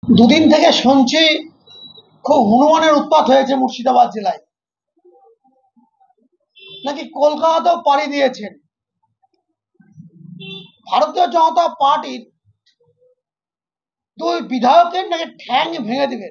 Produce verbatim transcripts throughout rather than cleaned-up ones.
দুদিন থেকে শুনছি খুব হনুমানের উৎপাত হয়েছে মুর্শিদাবাদ জেলায়, নাকি কলকাতাতেও পাড়ি দিয়েছেন। ভারতীয় জনতা পার্টির দুই বিধায়কের নাকি ঠ্যাং ভেঙে দিবেন।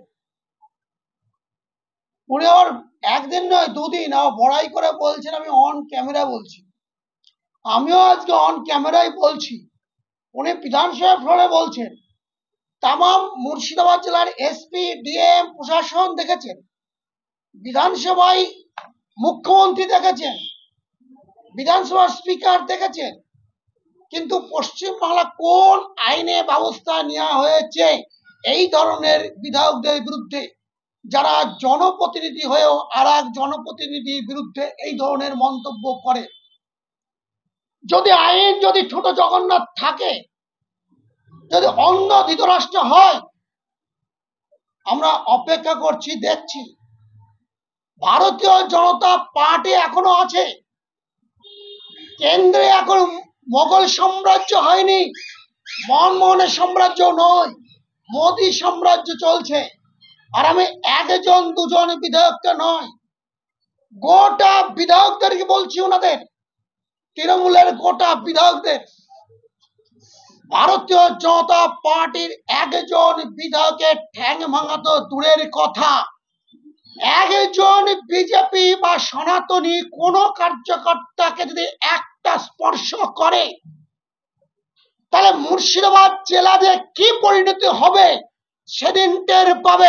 উনি আবার একদিন নয় দুদিন আবার বড়াই করে বলছেন আমি অন ক্যামেরা বলছি। আমিও আজকে অন ক্যামেরায় বলছি। উনি বিধানসভা ফ্লোরে বলছেন তামাম মুর্শিদাবাদ জেলার এসপি ডিএম প্রশাসন দেখেছেন, বিধানসভায় মুখ্যমন্ত্রী দেখেছেন, বিধানসভার স্পিকার দেখেছেন, কিন্তু পশ্চিমবাংলা কোন আইনে ব্যবস্থা নেওয়া হয়েছে এই ধরনের বিধায়কদের বিরুদ্ধে, যারা জনপ্রতিনিধি হয়েও আর এক জনপ্রতিনিধির বিরুদ্ধে এই ধরনের মন্তব্য করে। যদি আইন যদি ছোট জগন্নাথ থাকে, যদি অন্য ধৃতরাষ্ট্র হয়, আমরা অপেক্ষা করছি, দেখছি। ভারতীয় জনতা পার্টি এখনো আছে, কেন্দ্রে এখন মোগল সাম্রাজ্য হয়নি, মনমোহনের সাম্রাজ্য নয়, মোদী সাম্রাজ্য চলছে। আর আমি একজন দুজন বিধায়ককে নয়, গোটা বিধায়কদেরকে বলছি, ওনাদের তৃণমূলের গোটা বিধায়কদের, ভারতীয় জনতা পার্টির একজন বিধায়কের ঠ্যাং ভাঙা তো দূরের কথা, একজন বিজেপি বা সনাতনী কোন কার্যকর্তাকে যদি একটা স্পর্শ করে, তাহলে মুর্শিদাবাদ জেলা যে কি পরিণতি হবে সেদিন টের পাবে।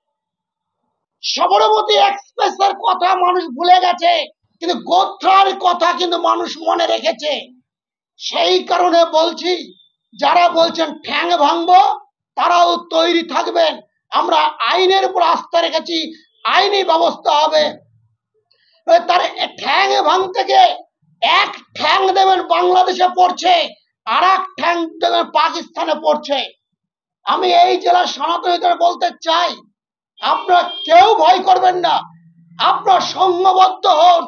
সবরমতী এক্সপ্রেসের কথা মানুষ ভুলে গেছে, কিন্তু গোত্রার কথা কিন্তু মানুষ মনে রেখেছে। সেই কারণে বলছি, যারা বলছেন ঠ্যাং ভাঙবো তারাও তৈরি থাকবেন। আমরা আইনের উপর আস্থা রেখেছি, আইনি ব্যবস্থা হবে। তার ঠ্যাং ভাঙতে গিয়ে এক ঠ্যাং দেবেন বাংলাদেশে পড়ছে, আর এক ঠ্যাং দেবেন পাকিস্তানে পড়ছে। আমি এই জেলার সনাতনীদের বলতে চাই, আপনারা কেউ ভয় করবেন না, আপনারা সংঘবদ্ধ হন।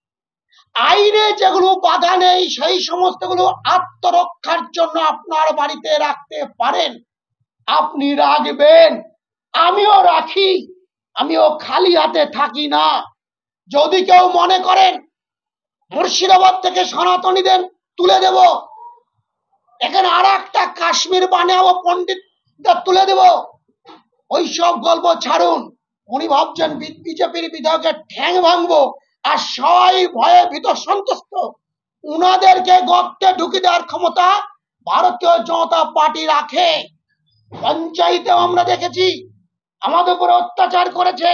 আইনে যেগুলো বাধা নেই সেই সমস্তগুলো আত্মরক্ষার জন্য আপনার বাড়িতে রাখতে পারেন, আপনি রাখবেন। আমিও রাখি, আমিও খালি হাতে থাকি না। যদি কেউ মনে করেন মুর্শিদাবাদ থেকে সনাতনীদের তুলে দেব, এখানে আর একটা কাশ্মীর বানাবো, পন্ডিতদের তুলে দেব, ওই সব গল্প ছাড়ুন। উনি ভাবছেন বিজেপির বিধায়কের ঠ্যাং ভাঙবো, আর সবাই ভয়ে ভীত সন্তুষ্ট। উনাদেরকে গর্তে ঢুকে দেওয়ার ক্ষমতা ভারতীয় জনতা পার্টি রাখে। পঞ্চায়েতে আমরা দেখেছি আমাদের উপরে অত্যাচার করেছে,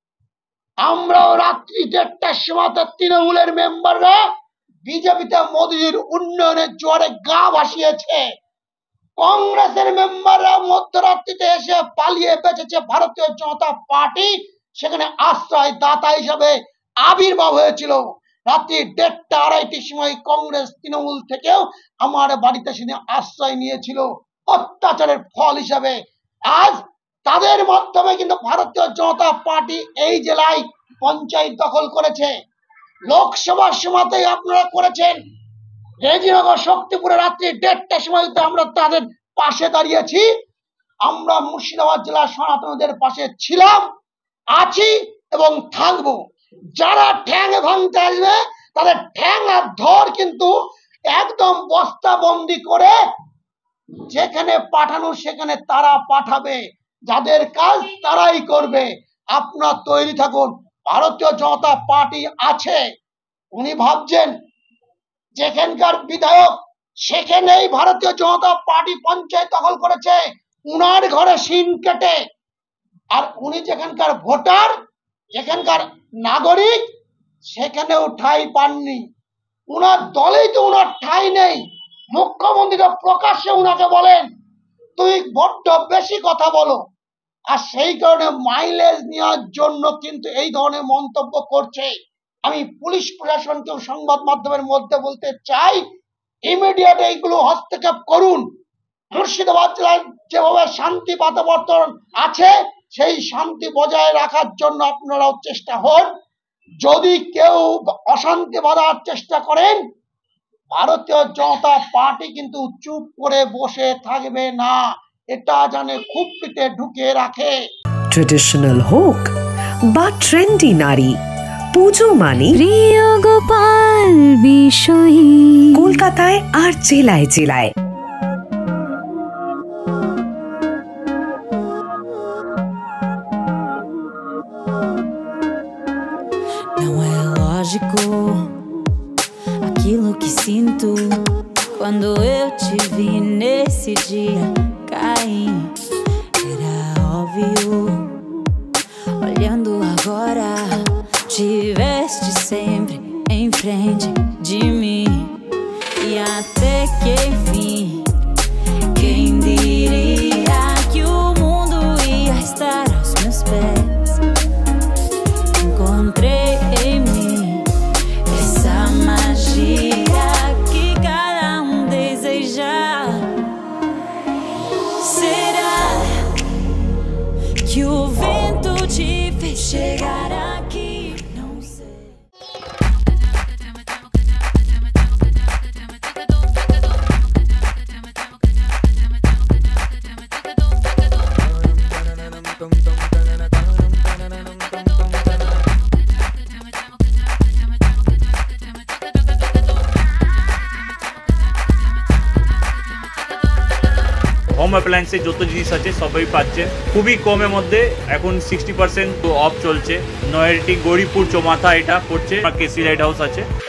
আমরাও রাত্রি দেড়টার সময় তৃণমূলের মেম্বাররা বিজেপিতে মোদীর উন্নয়নের জোয়ারে গা ভাসিয়েছে। কংগ্রেসের মেম্বাররা মধ্যরাত্রিতে এসে পালিয়ে বেঁচেছে, ভারতীয় জনতা পার্টি সেখানে আশ্রয় দাতা হিসাবে আবির্ভাব হয়েছিল। রাত্রি দেড়টা আড়াইটির সময় কংগ্রেস তৃণমূল থেকেও আমার বাড়িতে সেদিন আশ্রয় নিয়েছিল অত্যাচারের ফল হিসাবে। আজ তাদের মাধ্যমে কিন্তু ভারতীয় জনতা পার্টি এই জেলায় পঞ্চায়েত দখল করেছে। লোকসভার সময়তেই আপনারা করেছেন। রেজিনগর শক্তিপুরে রাত্রি দেড়টার সময় আমরা তাদের পাশে দাঁড়িয়েছি। আমরা মুর্শিদাবাদ জেলার সনাতনীদের পাশে ছিলাম, আছি এবং থাকবো। যারা ঠ্যাং ভাঙতে আসবে তাদের ঠ্যাং আর ধর কিন্তু একদম বস্তাবন্দি করে যেখানে পাঠানো সেখানে তারা পাঠাবে, যাদের কাজ তারাই করবে। আপনারা তৈরি থাকুন, ভারতীয় জনতা পার্টি আছে। উনি ভাবছেন যেখানকার বিধায়ক সেখানেই ভারতীয় জনতা পার্টি পঞ্চায়েত দখল করেছে, উনার ঘরে শিন কেটে। আর উনি যেখানকার ভোটার, যেখানকার নাগরিক, সেখানেও ঠাঁই পাননি। উনার দলেই তো উনার ঠাঁই নেই। মুখ্যমন্ত্রীরা প্রকাশ্যে উনাকে বলেন তুই বড্ড বেশি কথা বলো, আর সেই কারণে মাইলেজ নেওয়ার জন্য কিন্তু এই ধরনের মন্তব্য করছে। আমি পুলিশ প্রশাসনকেও সংবাদ মাধ্যমের মধ্যে বলতে চাই, ইমিডিয়েট এইগুলো হস্তক্ষেপ করুন। মুর্শিদাবাদ জেলায় যেভাবে শান্তি বাতাবরণ আছে সেই শান্তি বজায় রাখার জন্য আপনারাও চেষ্টা হন। যদি কেউ অশান্তি বাঁধার চেষ্টা করেন, ভারতীয় জনতা পার্টি কিন্তু চুপ করে বসে থাকবে না। এটা জানে খুপড়িতে ঢুকে রাখে। ট্রেডিশনাল হোক বা ট্রেন্ডি নারী, পুজো মানে প্রিয় গোপাল বিষয়ী কলকাতায় আর জেলায় জেলায়। Não é lógico aquilo que sinto quando eu te vi nesse dia cair. Era óbvio, olhando agora, tiveste sempre em frente de mim. E até que enfim, quem diria que o mundo ia estar aos meus pés? Encontrei em mim essa magia que cada um deseja. Será que o vento te fez chegar aqui? Não sei. Home অ্যাপ্লায়েন্সে যত জিনিস আছে সবই পাচ্ছে খুবই কমের মধ্যে। এখন সিক্সটি পার্সেন্ট অফ চলছে। নয়ারটি গৌরীপুর চৌমাথা এটা পড়ছে, কেসি লাইট হাউস আছে।